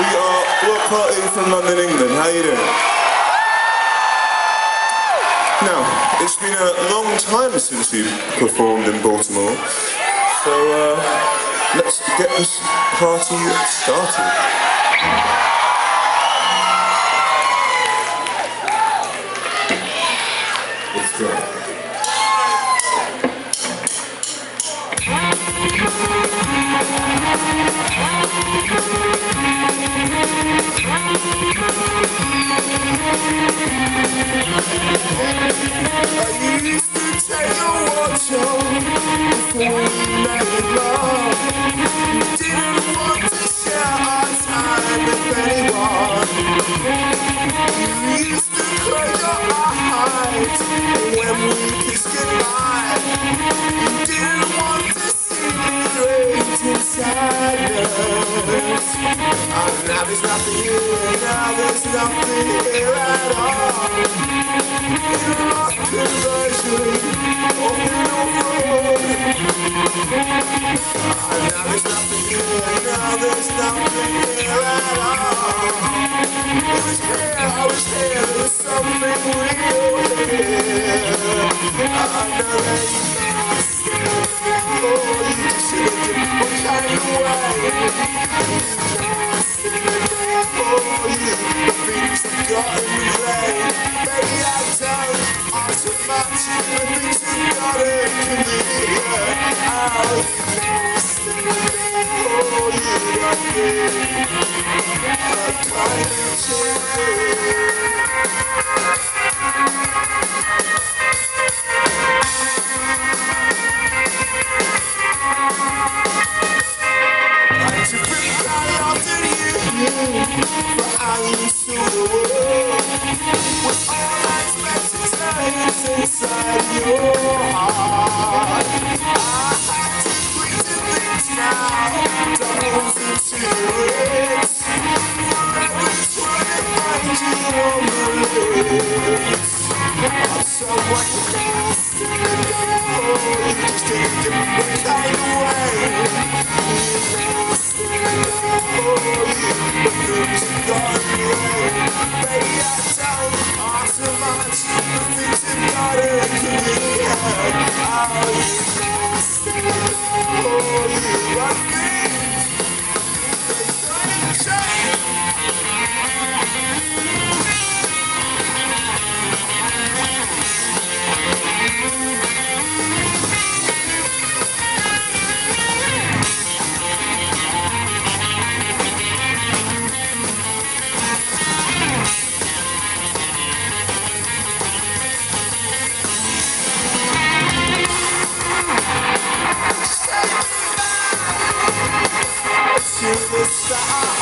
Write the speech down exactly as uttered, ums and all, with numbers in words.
We are Bloc Party from London, England. How you doing? Now, it's been a long time since we've performed in Baltimore, so uh, let's get this party started. Let's go. I used to take your watch on before we made love. We didn't want to share our time with anyone. You used to close your eyes when we kissed goodbye. You didn't want to see me draped in sadness. And now there's nothing here, now there's nothing here at all. In a lost conversion of the North Road. And now there's nothing here, now there's nothing here at all. It was here, I was here, there was something real here. I know that you lost it, oh, you just should have given me kind of way. You lost it, oh, you, the things I've gotten to play. Baby, I don't ask so much, the things you've got it to me. Oh, you lost it, oh, you got me. A kind of change. For how you saw the world with all expectations inside your heart. I have to bring the things now, doubles into the lips. Forever's trying to find you on the lips of someone who lost in the devil. You just in a different kind of way. You lost in the devil. The things you've got in the way. Baby, I don't ask so much. The things you've got in the way. Oh, you lost in the devil. You got me. There's nothing to change. To the side.